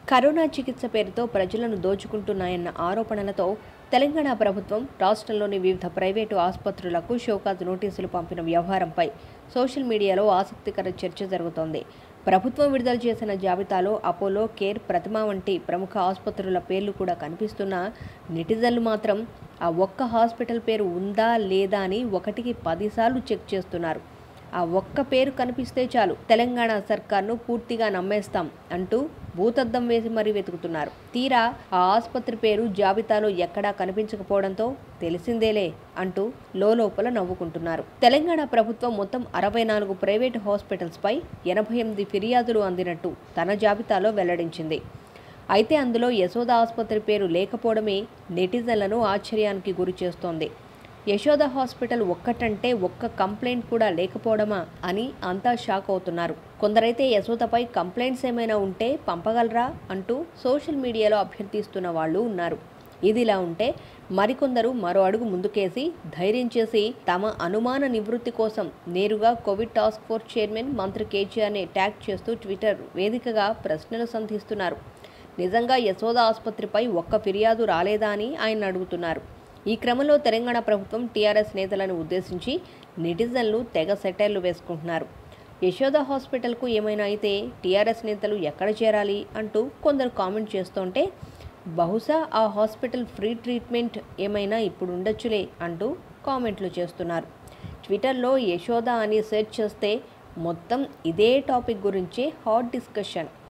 Corona చికిత్స పేరుతో ప్రజలను దోచుకుంటున్నాయన్న ఆరోపణలతో తెలంగాణ ప్రభుత్వం రాష్ట్రంలోని వివిధ ప్రైవేటు ఆసుపత్రులకు షోకాజ్ నోటీసులు పంపిన వ్యవహారంపై సోషల్ మీడియాలో ఆసక్తికర చర్చ జరుగుతోంది. ప్రభుత్వం విడుదల చేసిన జాబితాలో అపోలో, కేర్, ప్రతిమ వంటి ప్రముఖ ఆసుపత్రుల పేర్లు కూడా కనిపిస్తున్నా నెటిజన్లు మాత్రం ఆ ఒక్క హాస్పిటల్ పేరు ఉందా లేదా అని 1కి 10 సార్లు చెక్ చేస్తున్నారు. ఆ ఒక్క పేరు కనిపిస్తే చాలు తెలంగాణ సర్కార్ను పూర్తిగా నమ్మేస్తాం అంటూ భూతద్దం వేసి మరీ వెతుకుతున్నారు. తీరా ఆ ఆసుపత్రి పేరు జాబితాలో ఎక్కడా కనిపించకపోవడంతో తెలిసిందేలే అంటూ లోపల నవ్వుకుంటున్నారు. తెలంగాణ ప్రభుత్వం మొత్తం 64 ప్రైవేటు హాస్పిటల్స్ పై 88 ఫిర్యాదులు అందినట్టు తన జాబితాలో వెల్లడించింది. అయితే అందులో యశోద ఆసుపత్రి పేరు లేకపోవడమే నెటిజన్లను ఆశ్చర్యానికి గురి చేస్తోంది. యశోద హాస్పిటల్ ఒక్కటంటే ఒక్క కంప్లైంట్ కూడా లేకపోవడమా అని అంతా షాక్ అవుతున్నారు. కొందరైతే యశోదపై కంప్లైంట్స్ ఏమైనా ఉంటే పంపగలరా అంటూ సోషల్ మీడియాలో అభ్యర్థిస్తున్న వాళ్ళు ఉన్నారు. ఇదిలా ఉంటే మరికొందరు మరో అడుగు ముందుకేసి ధైర్యం చేసి తమ అనుమాన నివృత్తి కోసం నేరుగా కోవిడ్ టాస్క్ ఫోర్స్ చైర్మన్ మంత్రి కేటీఆర్ని ట్యాగ్ చేస్తూ ట్విట్టర్ వేదికగా ప్రశ్నలు సంధిస్తున్నారు. నిజంగా యశోద ఆసుపత్రిపై ఒక్క ఫిర్యాదు రాలేదా అని ఆయన అడుగుతున్నారు. ఈ క్రమంలో తెలంగాణ ప్రభుత్వం టీఆర్ఎస్ నేతలను ఉద్దేశించి నెటిజన్లు తెగ సెటైర్లు వేసుకుంటున్నారు. యశోద హాస్పిటల్కు ఏమైనా అయితే టీఆర్ఎస్ నేతలు ఎక్కడ చేరాలి అంటూ కొందరు కామెంట్ చేస్తుంటే బహుశా ఆ హాస్పిటల్ ఫ్రీ ట్రీట్మెంట్ ఏమైనా ఇప్పుడు ఉండొచ్చులే అంటూ కామెంట్లు చేస్తున్నారు. ట్విట్టర్లో యశోద అని సెర్చ్ చేస్తే మొత్తం ఇదే టాపిక్ గురించే హాట్ డిస్కషన్.